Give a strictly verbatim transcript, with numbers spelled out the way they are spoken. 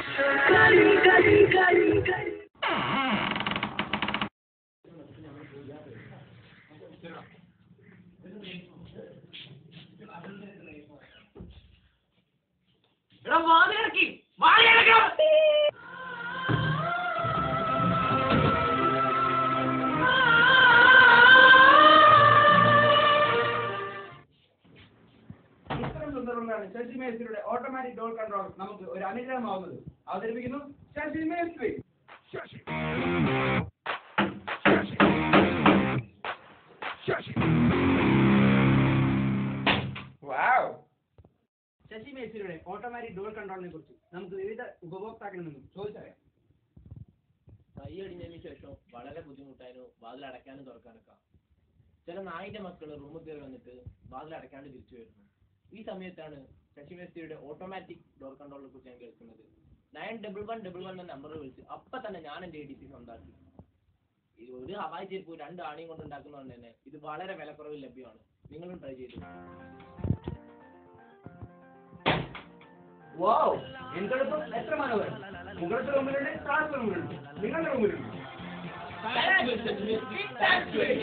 ശശി മേസ്ത്രിയുടെ automatic door control നമുക്ക് ഒരു അനുഗ്രഹമാവുന്നത് അവതരിപ്പിക്കുന്നു ശശി മേസ്ത്രി. ശശി മേസ്ത്രിയുടെ ഓട്ടോമാറ്റിക് ഡോർ കൺട്രോളിനെ കുറിച്ച് നമുക്ക് വിവിധ ഉപഭോക്താക്കളിൽ നിന്നും ചോദിച്ചറിയാം. കൈ അടിഞ്ഞതിന് ശേഷം വളരെ ബുദ്ധിമുട്ടായിരുന്നു വാതിൽ അടയ്ക്കാനും തുറക്കാനൊക്കെ. ചില നായിന്റെ മക്കള് റൂമിൽ കയറി വന്നിട്ട് വാതിൽ അടയ്ക്കാണ്ട് തിരിച്ചു വരുന്നു. ഈ സമയത്താണ് ശശി മേസ്ത്രിയുടെ ഓട്ടോമാറ്റിക് ഡോർ കൺട്രോളിനെ കുറിച്ച് ഞാൻ കേൾക്കുന്നത്. Nine double one double one എന്ന നമ്പറിൽ വിളിച്ച് അപ്പൊ തന്നെ ഞാൻ എന്റെ എ ഡി സി സ്വന്താക്കി. ഒരു ഹവായി ചെരുപ്പ് രണ്ട് ആണിയും കൊണ്ട് ഉണ്ടാക്കുന്നതുകൊണ്ട് തന്നെ ഇത് വളരെ വിലക്കുറവിൽ ലഭ്യമാണ്. നിങ്ങളും ട്രൈ ചെയ്തു. എത്ര മനോഹർ! മുകളിലത്തെ റൂമിലുണ്ട്, താഴത്തെ റൂമിലുണ്ട്, നിങ്ങളുടെ റൂമിലുണ്ട്.